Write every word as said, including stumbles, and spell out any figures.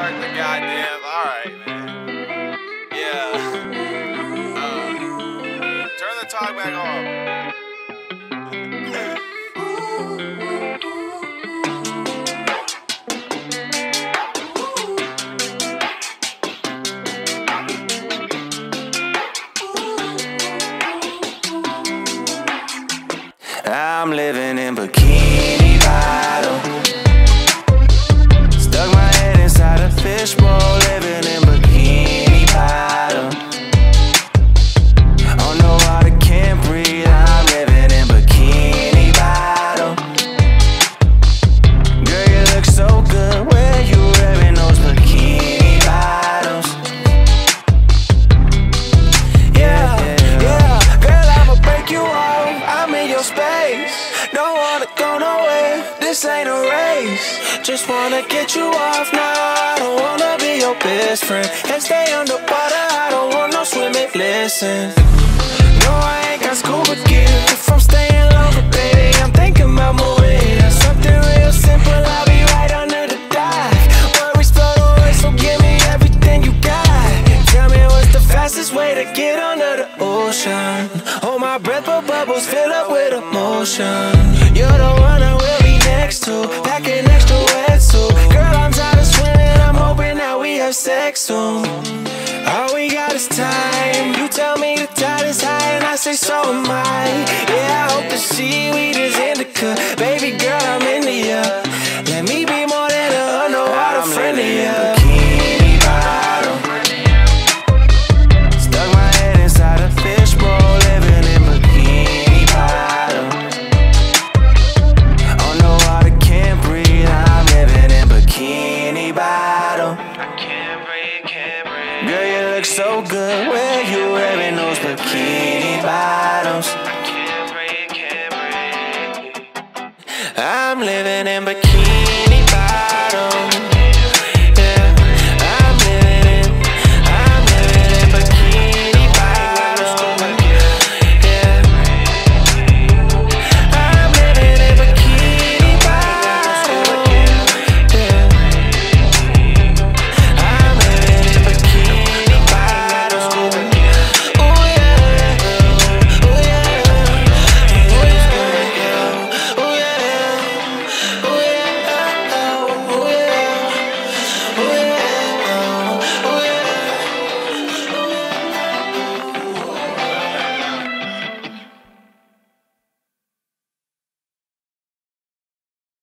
start the goddamn. Alright, man. Yeah. Uh, turn the talk back on. I'm living in Bikini Bottom. Stuck my head inside a fishbowl, living in Bikini Bottom. Oh no, I can't breathe, I'm living in Bikini Bottom. Girl, you look so good, where you wearing those bikini bottoms? Yeah, yeah, girl, I'ma break you off, I'm in your space. Don't wanna go nowhere, this ain't a race. Just wanna get you off now, I don't wanna be your best friend. And stay underwater, I don't want no swimming, listen. No, I ain't got scuba gear, if I'm staying longer, baby, I'm thinking about moving here. Something real simple, I'll be right under the dock. Worries float away, so give me everything you got. Tell me what's the fastest way to get under the ocean. Hold my breath, but bubbles fill up with emotion. You're the one I will be next to, packing extra wetsuit. Girl, I'm tired of swimming, I'm hoping that we have sex soon. All we got is time. You tell me the tide is high and I say so am I. Yeah, I hope the seaweed is indica. Baby girl, I'm into ya. Let me be more than a underwater friend of ya. Bikini Bottom. Stuck my head inside a fishbowl, living in Bikini Bottom. Oh no, I can't breathe, I'm living in Bikini Bottom. Can't breathe, can't breathe. Girl, you look so good, where you wearing those bikini bottoms? Can't breathe, can't breathe. I'm living in Bikini